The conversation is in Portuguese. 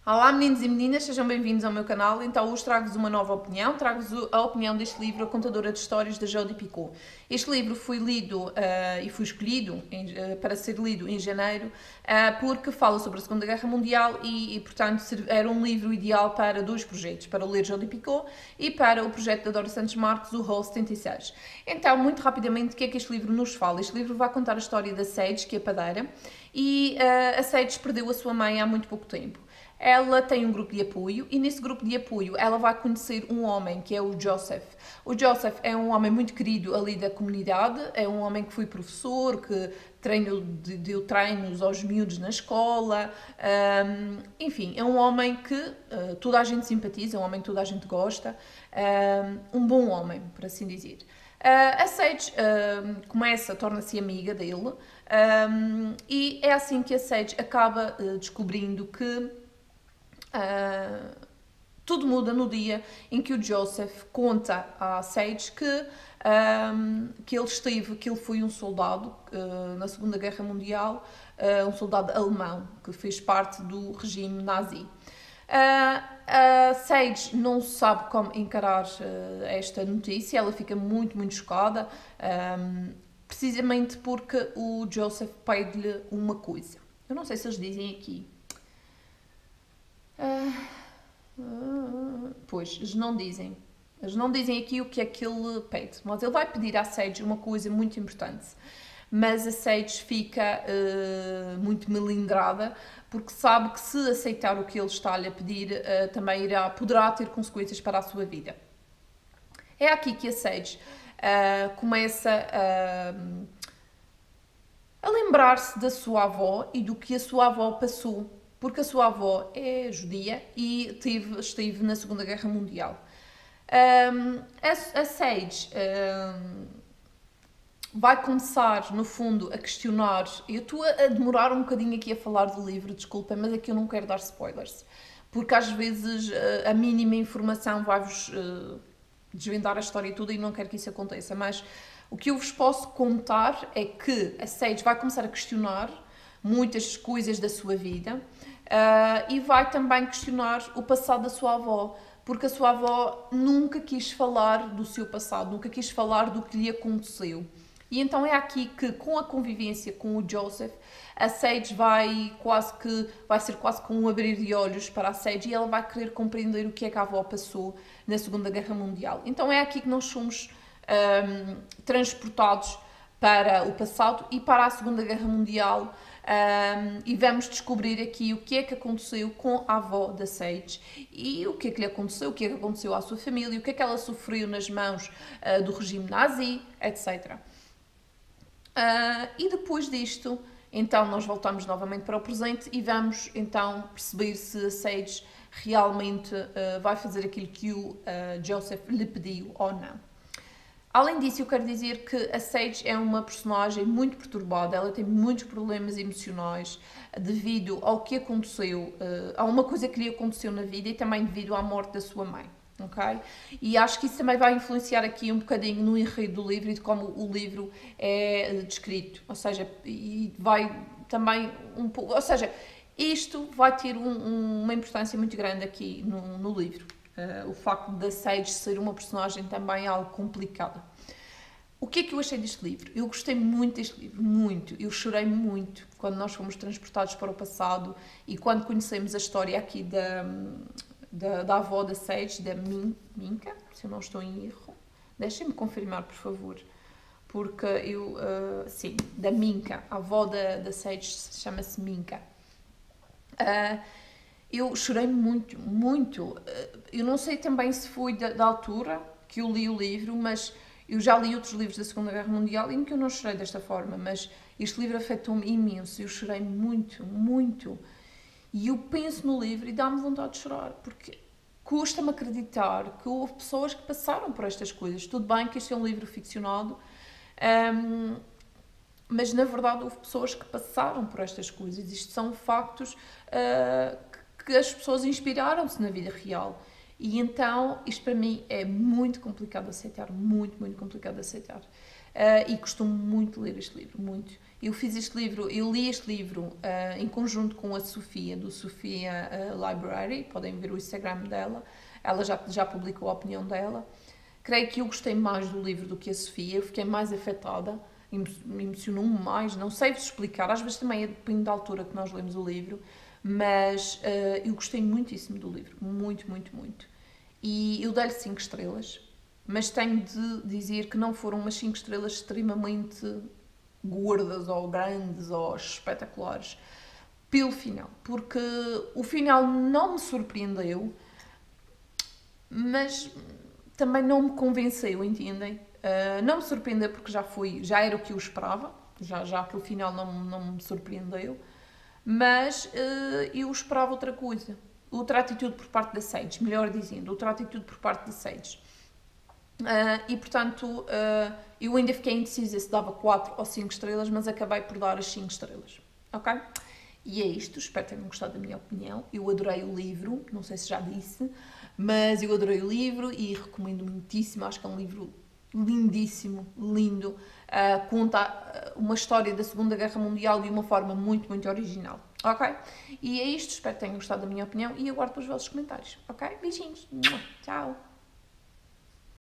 Olá meninos e meninas, sejam bem-vindos ao meu canal. Então hoje trago-vos uma nova opinião, trago-vos a opinião deste livro, A Contadora de Histórias, de Jodi Picoult. Este livro foi lido e foi escolhido para ser lido em janeiro porque fala sobre a Segunda Guerra Mundial portanto, era um livro ideal para dois projetos, para ler Jodi Picoult e para o projeto da Dora Santos Marques, o Hall 76. Então, muito rapidamente, o que é que este livro nos fala? Este livro vai contar a história da Sage, que é padeira, e a Sage perdeu a sua mãe há muito pouco tempo. Ela tem um grupo de apoio e nesse grupo de apoio ela vai conhecer um homem que é o Joseph. O Joseph é um homem muito querido ali da comunidade, é um homem que foi professor, que deu treinos aos miúdos na escola, enfim, é um homem que toda a gente simpatiza, é um homem que toda a gente gosta, um bom homem, por assim dizer. A Sage torna-se amiga dele, e é assim que a Sage acaba descobrindo que tudo muda no dia em que o Joseph conta à Sage que ele foi um soldado na Segunda Guerra Mundial, um soldado alemão que fez parte do regime nazi. A Sage não sabe como encarar esta notícia, ela fica muito chocada, precisamente porque o Joseph pede-lhe uma coisa. Eu não sei se eles dizem aqui. Pois, eles não dizem. Eles não dizem aqui o que é que ele pede, mas ele vai pedir à Sage uma coisa muito importante. Mas a Sage fica muito melindrada, porque sabe que se aceitar o que ele está-lhe a pedir, também poderá ter consequências para a sua vida. É aqui que a Sage começa a lembrar-se da sua avó e do que a sua avó passou, porque a sua avó é judia e esteve na Segunda Guerra Mundial. A Sage vai começar, no fundo, a questionar. Eu estou a demorar um bocadinho aqui a falar do livro, desculpem, mas aqui eu não quero dar spoilers, porque às vezes a mínima informação vai-vos desvendar a história toda e não quero que isso aconteça, mas o que eu vos posso contar é que a Sage vai começar a questionar muitas coisas da sua vida e vai também questionar o passado da sua avó, porque a sua avó nunca quis falar do seu passado, nunca quis falar do que lhe aconteceu. E então é aqui que, com a convivência com o Joseph, a Sage vai ser quase como um abrir de olhos para a Sage e ela vai querer compreender o que é que a avó passou na Segunda Guerra Mundial. Então é aqui que nós somos transportados para o passado e para a Segunda Guerra Mundial, e vamos descobrir aqui o que é que aconteceu com a avó da Sage e o que é que lhe aconteceu, o que é que aconteceu à sua família, o que é que ela sofreu nas mãos do regime nazi, etc. E depois disto, então nós voltamos novamente para o presente e vamos então perceber se a Sage realmente vai fazer aquilo que o Joseph lhe pediu ou não. Além disso, eu quero dizer que a Sage é uma personagem muito perturbada, ela tem muitos problemas emocionais devido ao que aconteceu, a uma coisa que lhe aconteceu na vida e também devido à morte da sua mãe. Okay? E acho que isso também vai influenciar aqui um bocadinho no enredo do livro e de como o livro é descrito, ou seja, e vai também um pouco, ou seja, isto vai ter uma importância muito grande aqui no livro. O facto da Sage ser uma personagem também algo complicada. O que é que eu achei deste livro? Eu gostei muito deste livro, muito. Eu chorei muito quando nós fomos transportados para o passado e quando conhecemos a história aqui da avó da Sage, da Minka, se eu não estou em erro. Deixem-me confirmar, por favor. Porque sim, da Minka. A avó da Sage chama-se Minka. Eu chorei muito. Eu não sei também se foi da altura que eu li o livro, mas eu já li outros livros da Segunda Guerra Mundial em que eu não chorei desta forma, mas este livro afetou-me imenso. Eu chorei muito. E eu penso no livro e dá-me vontade de chorar, porque custa-me acreditar que houve pessoas que passaram por estas coisas. Tudo bem que este é um livro ficcionado, mas na verdade houve pessoas que passaram por estas coisas. Isto são factos que as pessoas inspiraram-se na vida real. E então, isto para mim é muito complicado de aceitar, muito complicado de aceitar. e costumo muito ler este livro, muito. Eu li este livro em conjunto com a Sofia, do Sofia Library, podem ver o Instagram dela, ela já publicou a opinião dela. Creio que eu gostei mais do livro do que a Sofia, eu fiquei mais afetada, emocionou-me mais, não sei vos explicar, às vezes também depende da altura que nós lemos o livro, mas eu gostei muitíssimo do livro, muito, muito, muito. E eu dei-lhe 5 estrelas, mas tenho de dizer que não foram umas 5 estrelas extremamente gordas ou grandes ou espetaculares pelo final, porque o final não me surpreendeu, mas também não me convenceu, entendem? Não me surpreendeu porque já era o que eu esperava, já aquele final não me surpreendeu, mas eu esperava outra coisa, outra atitude por parte da Sage, melhor dizendo, outra atitude por parte da Sage. E portanto, eu ainda fiquei indecisa se dava 4 ou 5 estrelas, mas acabei por dar as 5 estrelas, ok? E é isto, espero que tenham gostado da minha opinião. Eu adorei o livro, não sei se já disse, mas eu adorei o livro e recomendo muitíssimo, acho que é um livro lindíssimo, lindo, conta uma história da Segunda Guerra Mundial de uma forma muito, muito original, ok? E é isto, espero que tenham gostado da minha opinião e aguardo pelos vossos comentários, ok? Beijinhos, tchau!